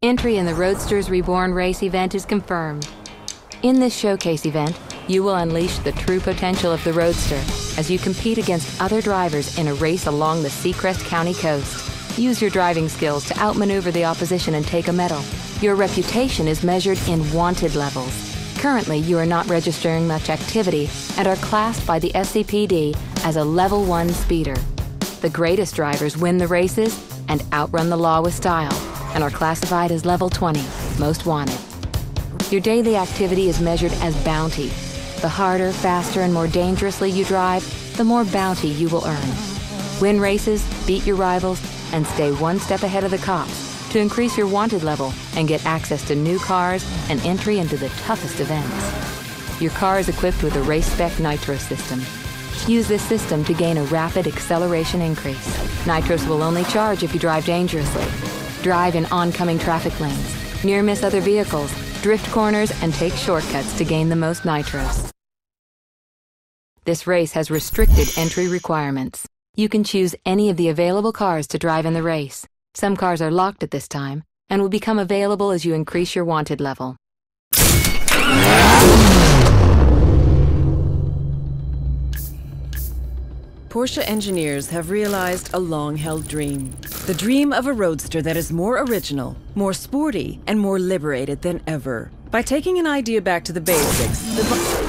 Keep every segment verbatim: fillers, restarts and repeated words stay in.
Entry in the Roadsters Reborn race event is confirmed. In this showcase event, you will unleash the true potential of the Roadster as you compete against other drivers in a race along the Seacrest County coast. Use your driving skills to outmaneuver the opposition and take a medal. Your reputation is measured in wanted levels. Currently, you are not registering much activity and are classed by the S C P D as a level one speeder. The greatest drivers win the races and outrun the law with style and are classified as level twenty, most wanted. Your daily activity is measured as bounty. The harder, faster, and more dangerously you drive, the more bounty you will earn. Win races, beat your rivals, and stay one step ahead of the cops to increase your wanted level and get access to new cars and entry into the toughest events. Your car is equipped with a race-spec nitro system. Use this system to gain a rapid acceleration increase. Nitros will only charge if you drive dangerously. Drive in oncoming traffic lanes, near-miss other vehicles, drift corners, and take shortcuts to gain the most nitros. This race has restricted entry requirements. You can choose any of the available cars to drive in the race. Some cars are locked at this time and will become available as you increase your wanted level. Porsche engineers have realized a long-held dream. The dream of a roadster that is more original, more sporty, and more liberated than ever. By taking an idea back to the basics, the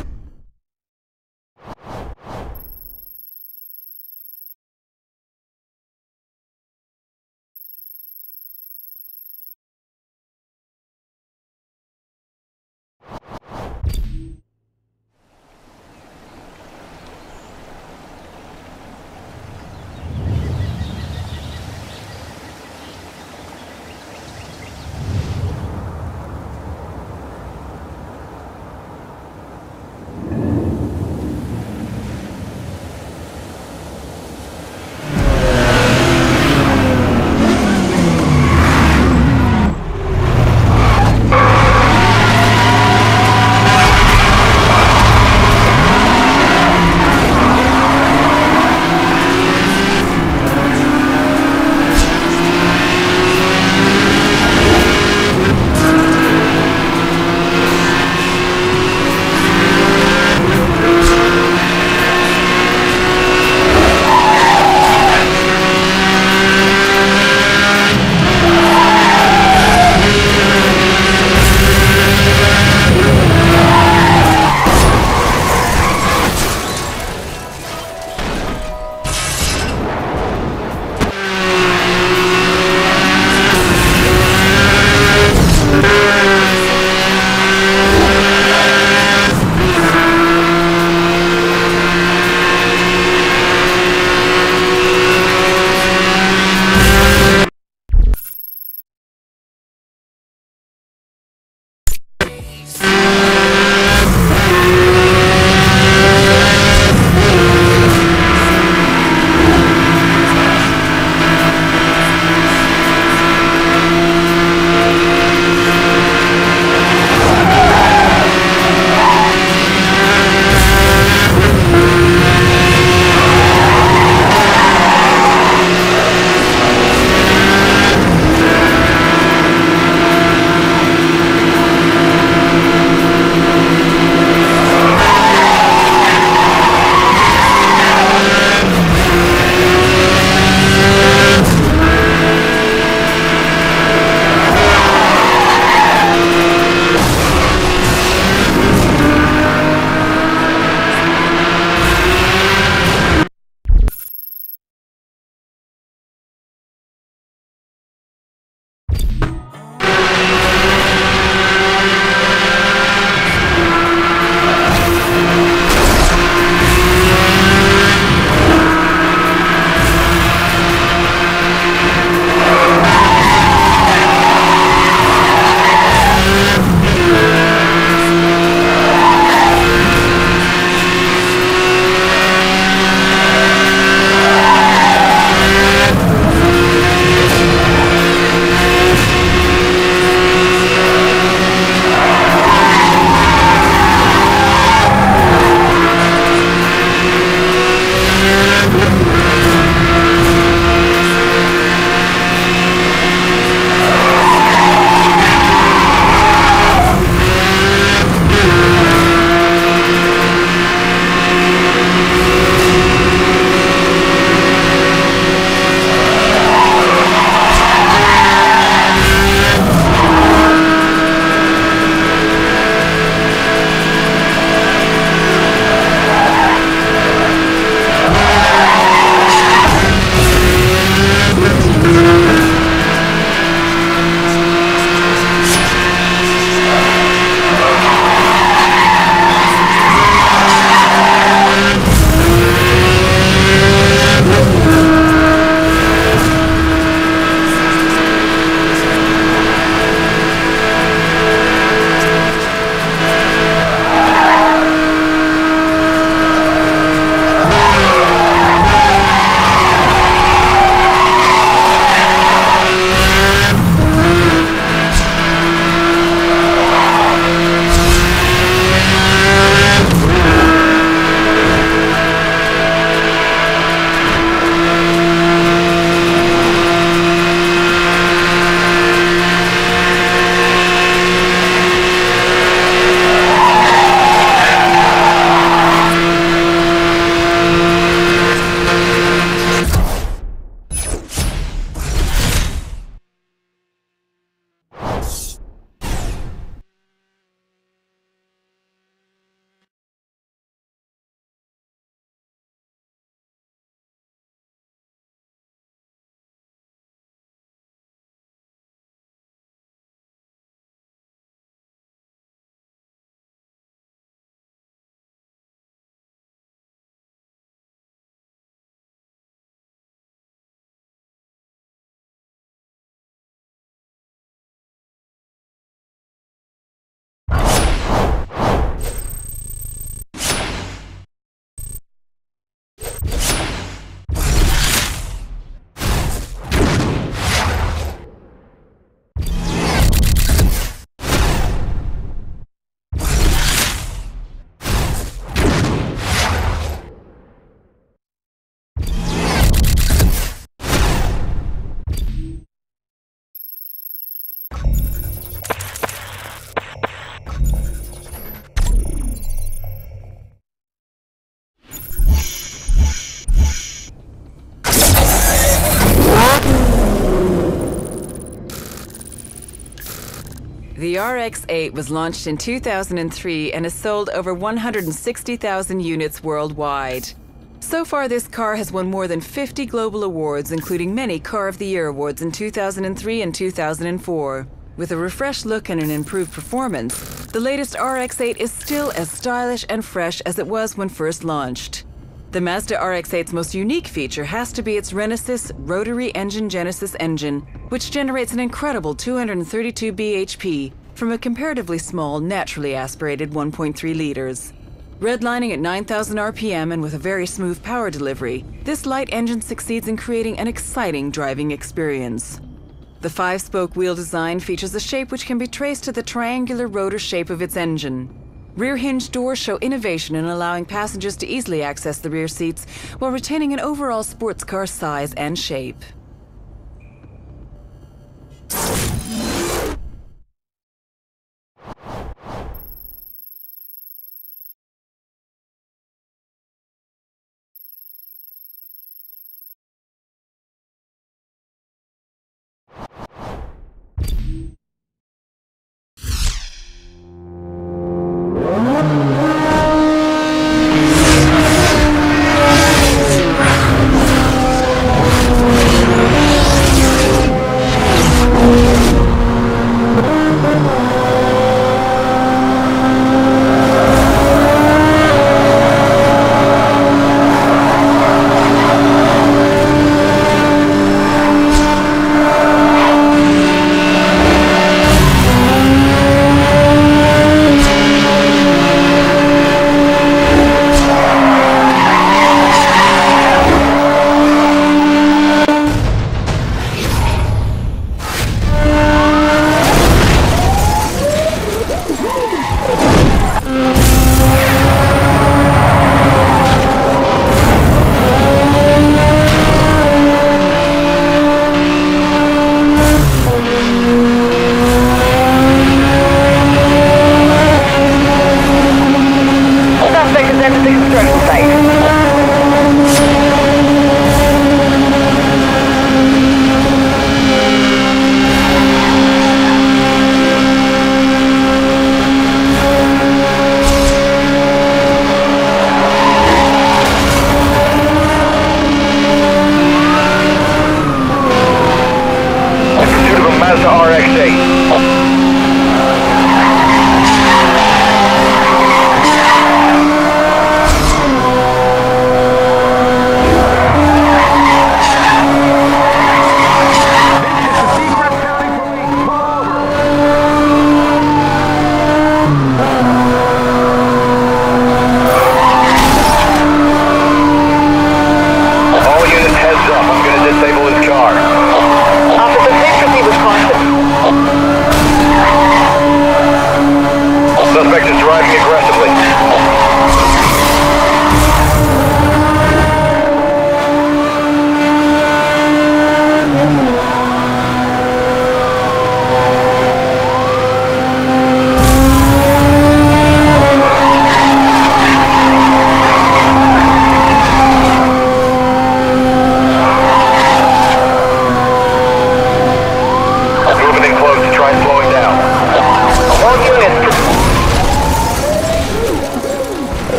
The R X eight was launched in two thousand three and has sold over one hundred sixty thousand units worldwide. So far, this car has won more than fifty global awards, including many Car of the Year awards in two thousand three and two thousand four. With a refreshed look and an improved performance, the latest R X eight is still as stylish and fresh as it was when first launched. The Mazda R X eight's most unique feature has to be its Renesys rotary engine Genesis engine, which generates an incredible two hundred thirty-two B H P from a comparatively small, naturally aspirated one point three liters. Redlining at nine thousand R P M and with a very smooth power delivery, this light engine succeeds in creating an exciting driving experience. The five-spoke wheel design features a shape which can be traced to the triangular rotor shape of its engine. Rear hinge doors show innovation in allowing passengers to easily access the rear seats while retaining an overall sports car size and shape.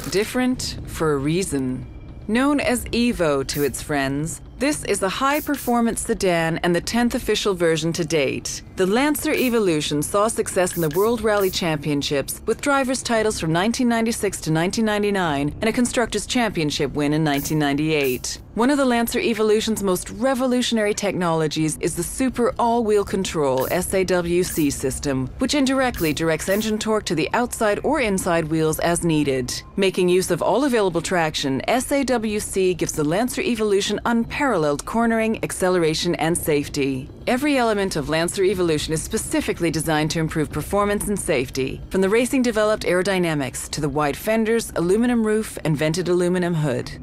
Different for a reason. Known as Evo to its friends, this is a high-performance sedan and the tenth official version to date. The Lancer Evolution saw success in the World Rally Championships with drivers' titles from nineteen ninety-six to nineteen ninety-nine and a Constructors' Championship win in nineteen ninety-eight. One of the Lancer Evolution's most revolutionary technologies is the Super All-Wheel Control S A W C system, which indirectly directs engine torque to the outside or inside wheels as needed. Making use of all available traction, S A W C gives the Lancer Evolution unparalleled cornering, acceleration, and safety. Every element of Lancer Evolution is specifically designed to improve performance and safety, from the racing-developed aerodynamics to the wide fenders, aluminum roof, and vented aluminum hood.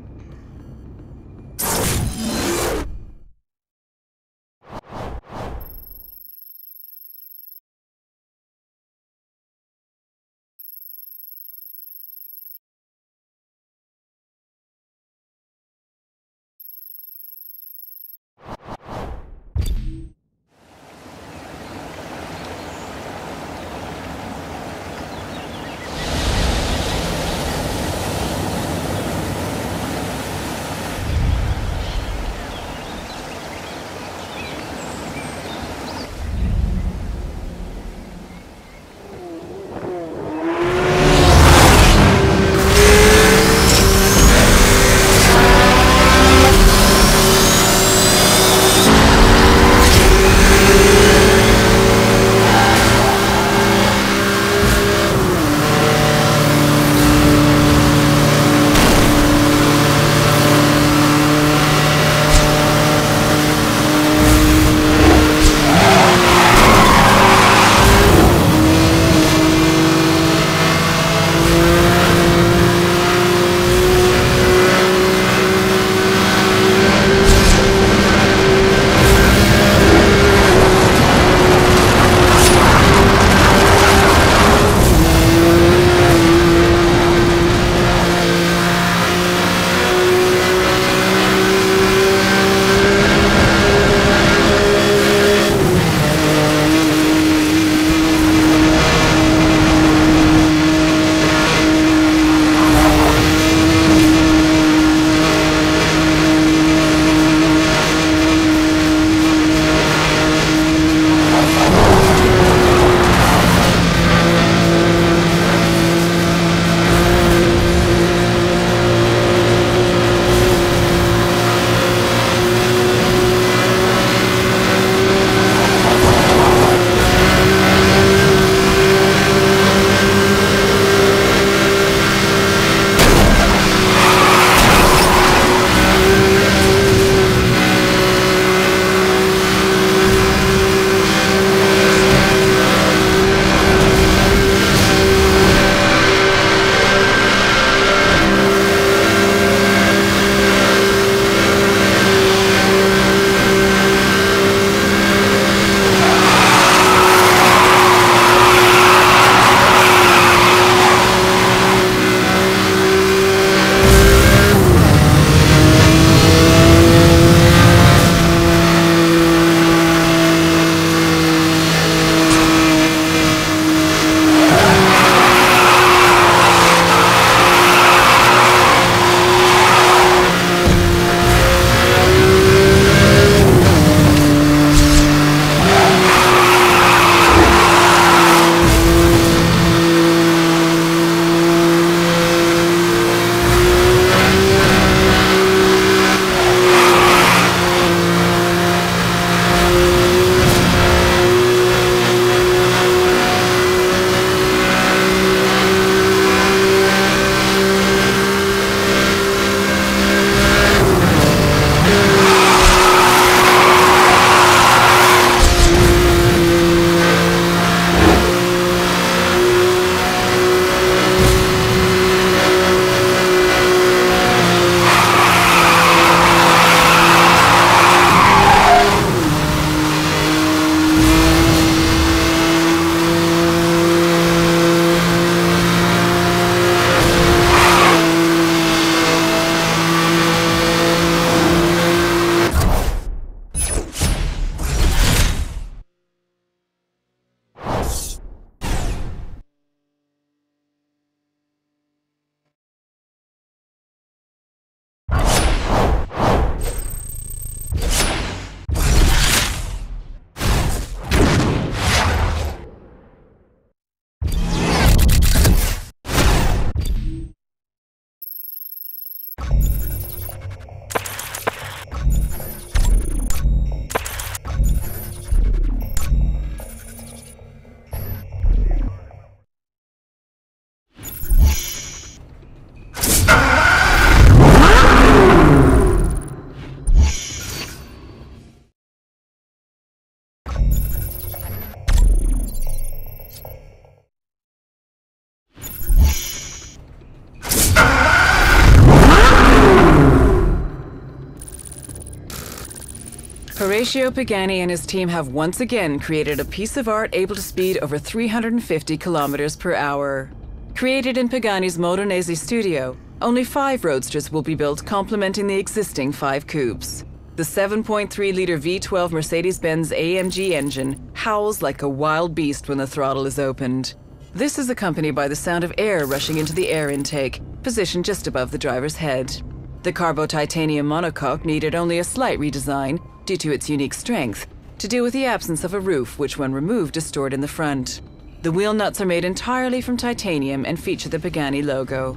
Horatio Pagani and his team have once again created a piece of art able to speed over three hundred fifty kilometers per hour. Created in Pagani's Modenese studio, only five Roadsters will be built complementing the existing five coupes. The seven point three liter V twelve Mercedes-Benz A M G engine howls like a wild beast when the throttle is opened. This is accompanied by the sound of air rushing into the air intake, positioned just above the driver's head. The Carbo titanium monocoque needed only a slight redesign, due to its unique strength, to deal with the absence of a roof which when removed is stored in the front. The wheel nuts are made entirely from titanium and feature the Pagani logo.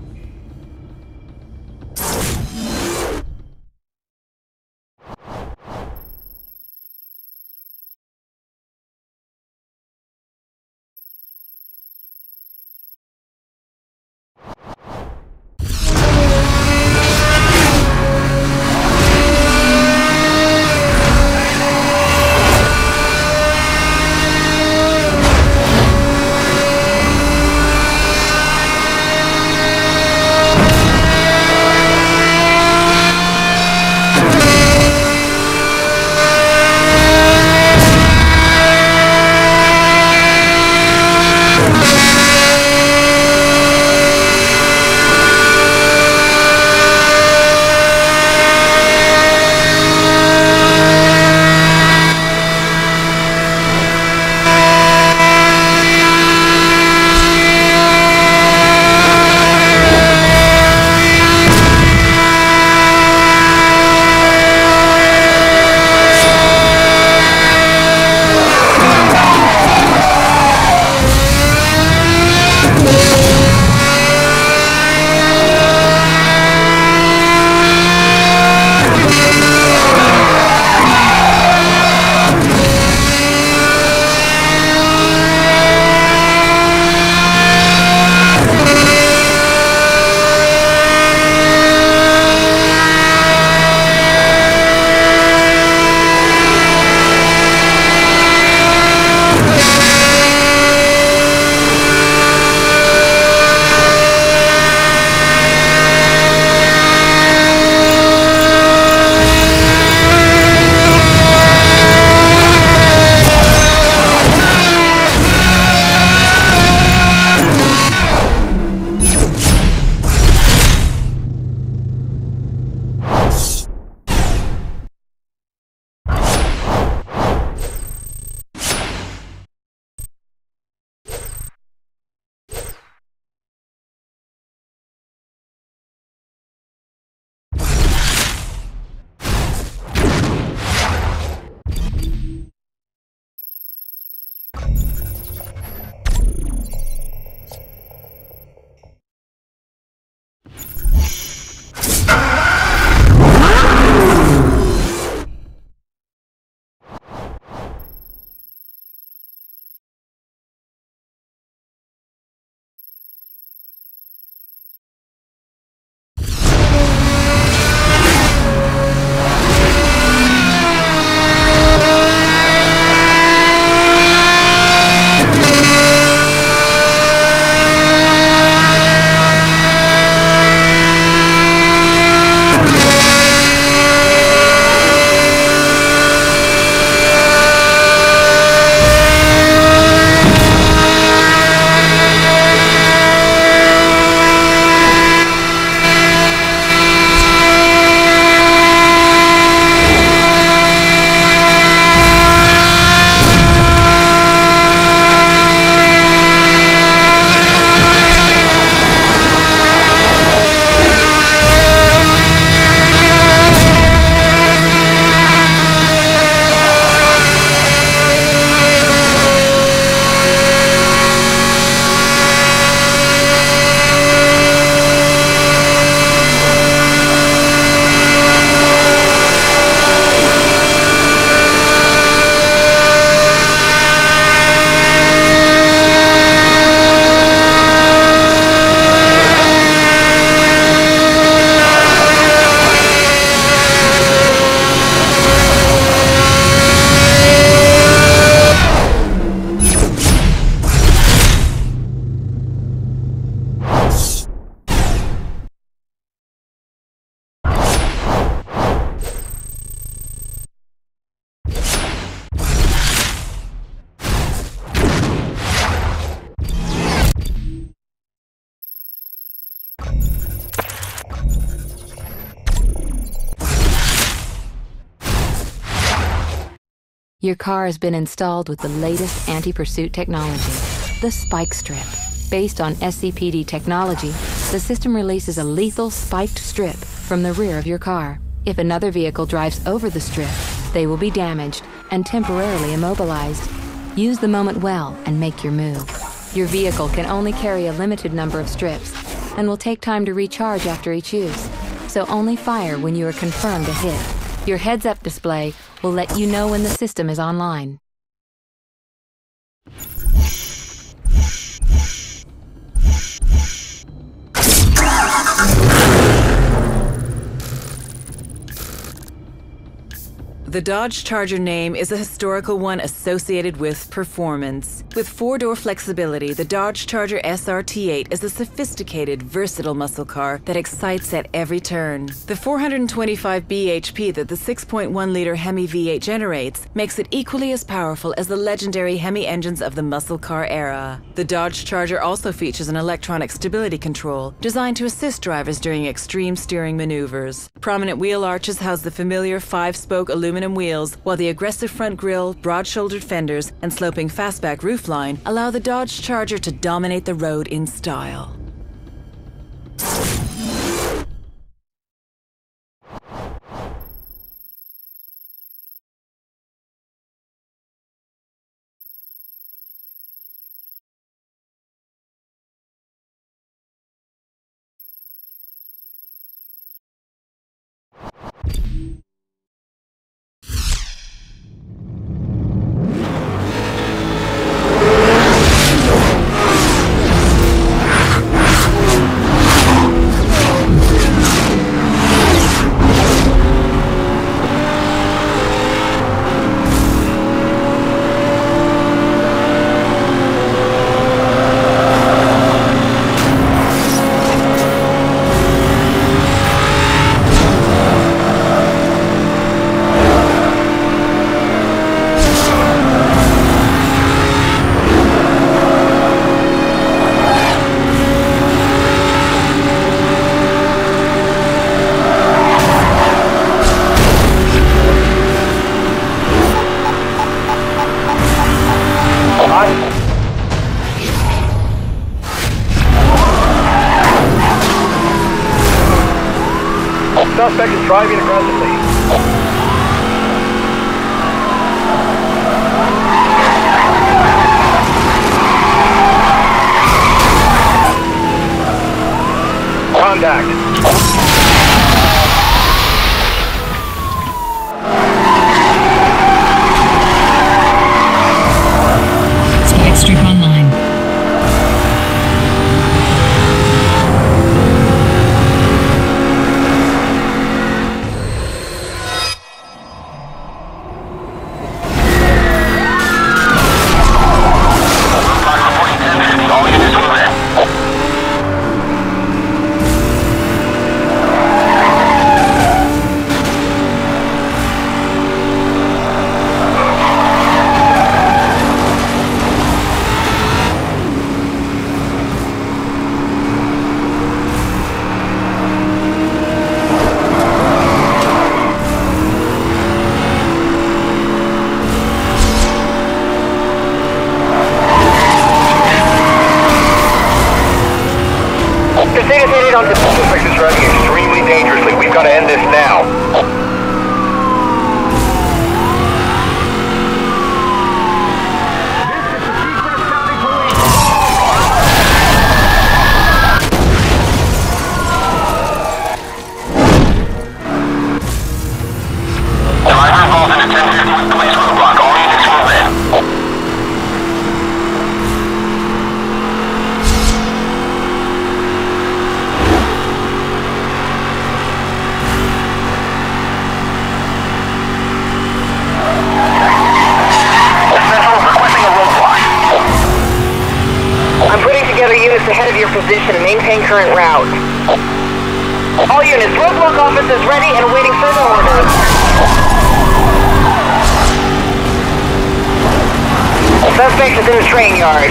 Your car has been installed with the latest anti-pursuit technology, the Spike Strip. Based on S C P D technology, the system releases a lethal spiked strip from the rear of your car. If another vehicle drives over the strip, they will be damaged and temporarily immobilized. Use the moment well and make your move. Your vehicle can only carry a limited number of strips and will take time to recharge after each use, so only fire when you are confirmed a hit. Your heads-up display will let you know when the system is online. The Dodge Charger name is a historical one associated with performance. With four-door flexibility, the Dodge Charger S R T eight is a sophisticated, versatile muscle car that excites at every turn. The four hundred twenty-five B H P that the six point one liter Hemi V eight generates makes it equally as powerful as the legendary Hemi engines of the muscle car era. The Dodge Charger also features an electronic stability control designed to assist drivers during extreme steering maneuvers. Prominent wheel arches house the familiar five-spoke aluminum wheels, while the aggressive front grille, broad-shouldered fenders, and sloping fastback roofline allow the Dodge Charger to dominate the road in style. Suspect is driving aggressively. Contact. Spike Strip online. Suspect is driving extremely dangerously. We've got to end this now. Driver involved in a ten fifty police roadblock. All units move in. Units ahead of your position and maintain current route. All units, roadblock office is ready and awaiting further orders. Suspect is in the train yard.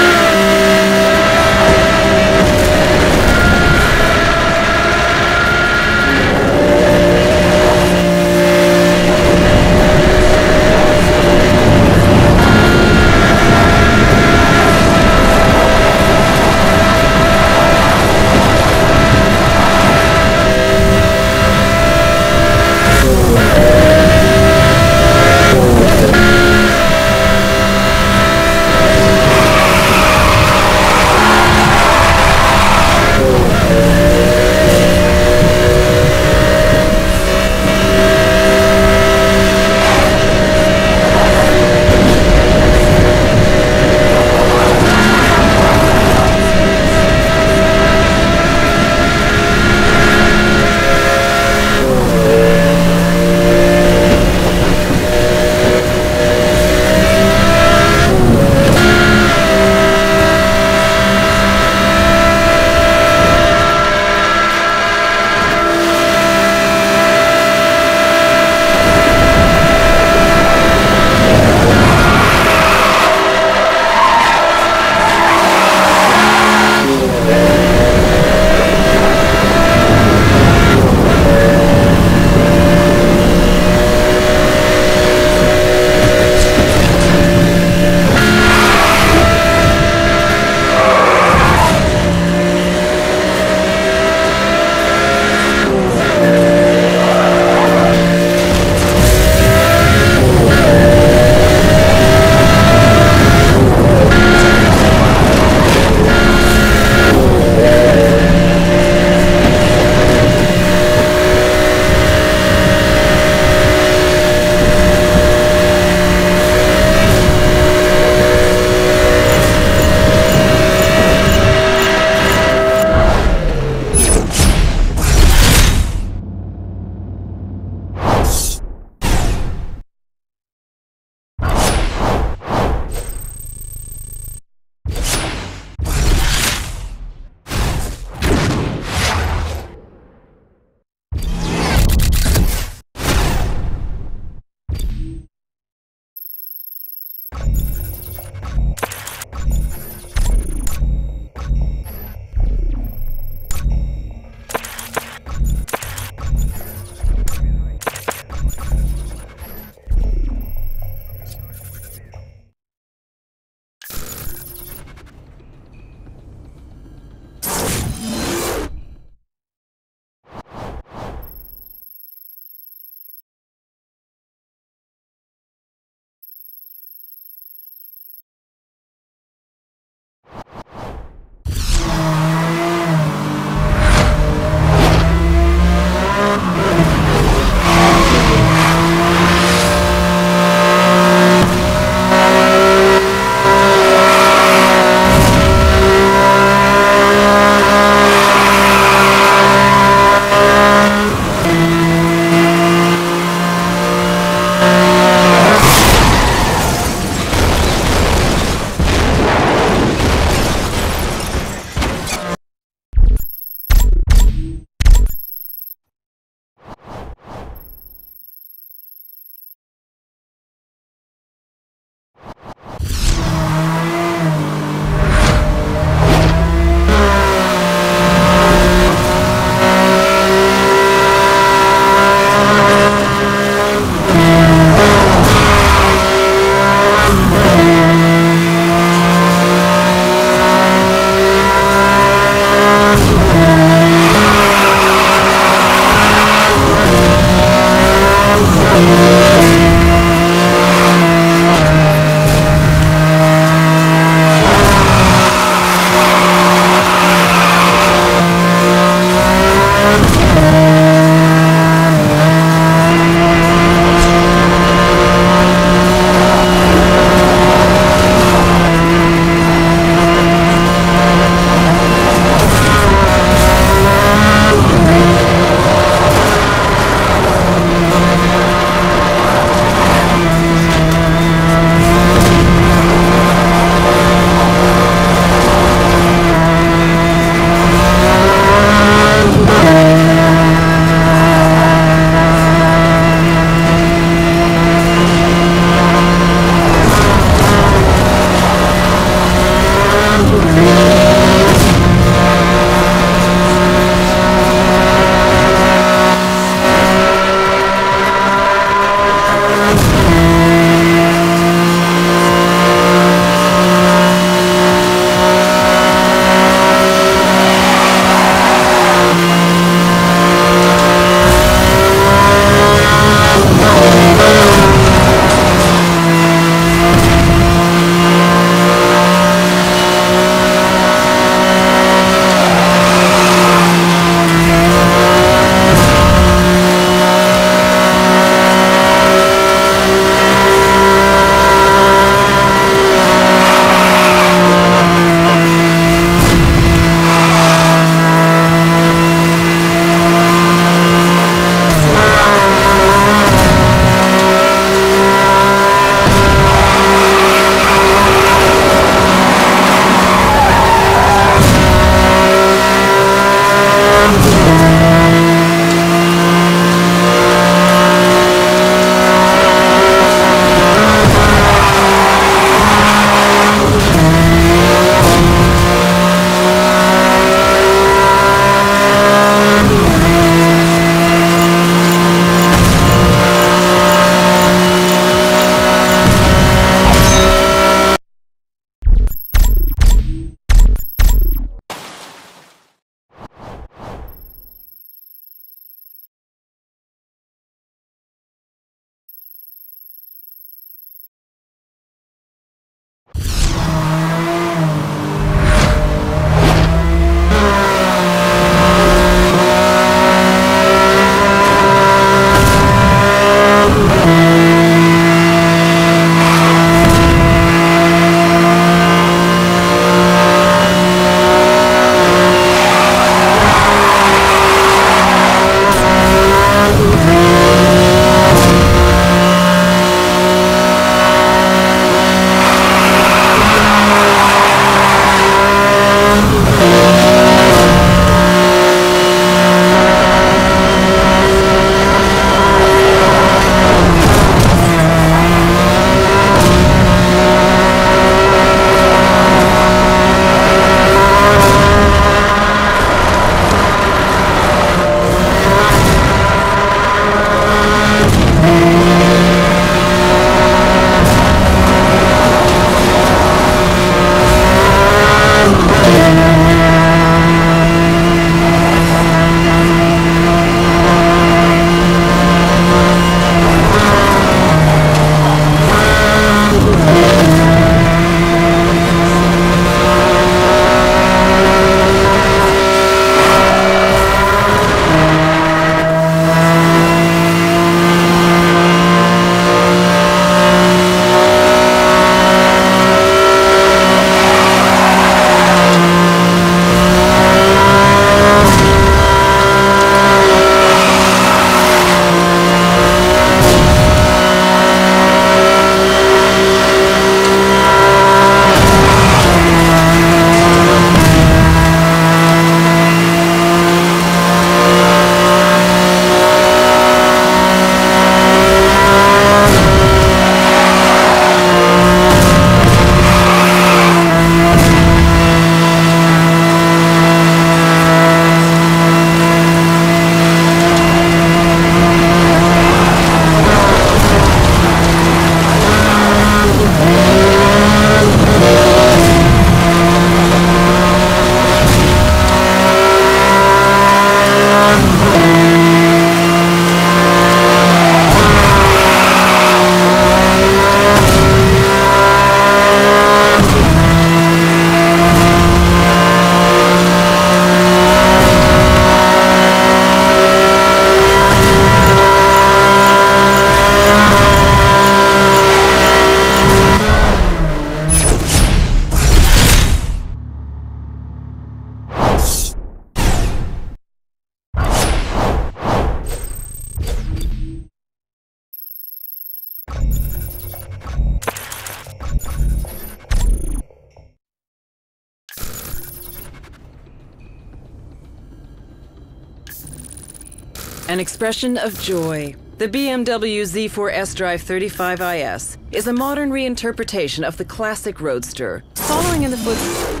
An expression of joy. The B M W Z four S-Drive thirty-five I S is a modern reinterpretation of the classic Roadster, following in the footsteps.